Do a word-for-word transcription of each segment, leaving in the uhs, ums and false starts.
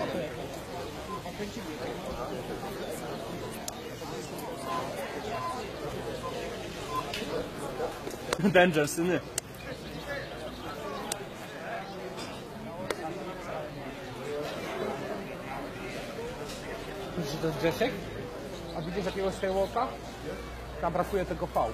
Danger, syny. Widzisz, że to jest Grzesiek? A widzisz jakiegoś Skywalka? Tam brakuje tego V.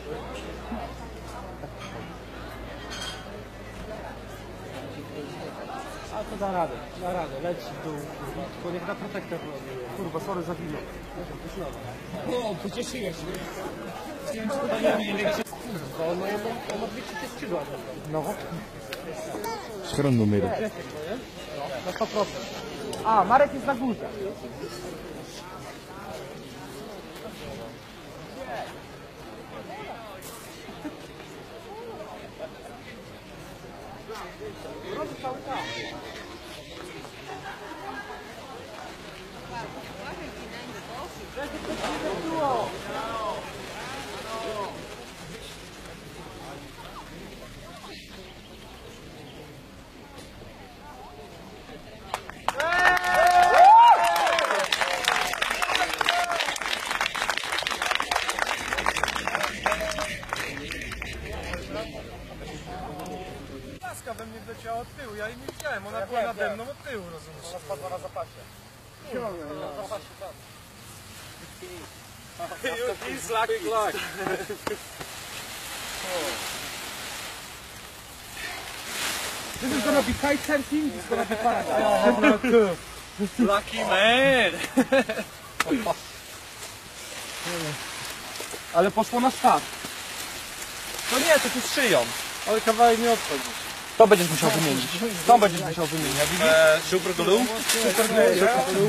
A to da radę, da radę, leci w dół. Tylko niech na protektor robi. Kurwa, sorry za wino. No, przecież jest. Nie wiem, czy to nie wiem, kurwa, on ma jedno, on ma dwie trzecie skrzydła. No. Schron numeru. No sto procent. A, Marek jest na górze. Laska we mnie wleciała od tyłu, ja jej nie widziałem, ona była nade mną od tyłu, rozumiesz? Ona spadła na zapasie. Na zapasie, tak. He's lucky luck. This is gonna be kite surfing, this is gonna be paradise. Lucky man! Ale poszło na start. No nie, to tu z szyją, ale kawałek nie odchodzi. To będziesz musiał wymienić. To będziesz musiał wymienić, widzisz? Eee, super glue? Super glue.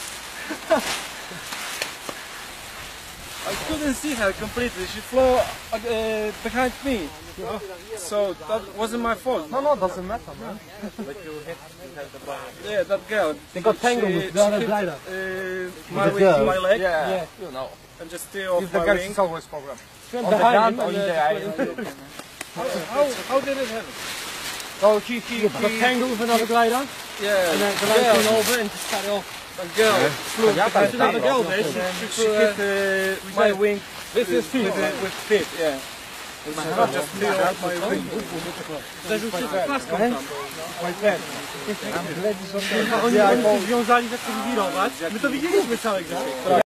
I couldn't see her completely, she flew uh, behind me. So that wasn't my fault. No, no, doesn't matter, man. Yeah, that girl. They got tangled she, with the other she glider. hit, uh, my wing to my leg, Yeah. Yeah. you know, and just steer off If the my girl wing. is always problem. On the ground or and, in uh, the eye. How, how, how did it happen? So he, he got tangled with another glider, Yeah, and then the glider yeah. came over and just cut it off. A girl flew Yeah, behind but the that girl, was she, not she, she hit uh, my wing This is with, feet. with, with feet, yeah. So just steer off my wing. Zarzucił plaską tam. Oni, oni się związali, zaczęli wirować. My to widzieliśmy całe gry.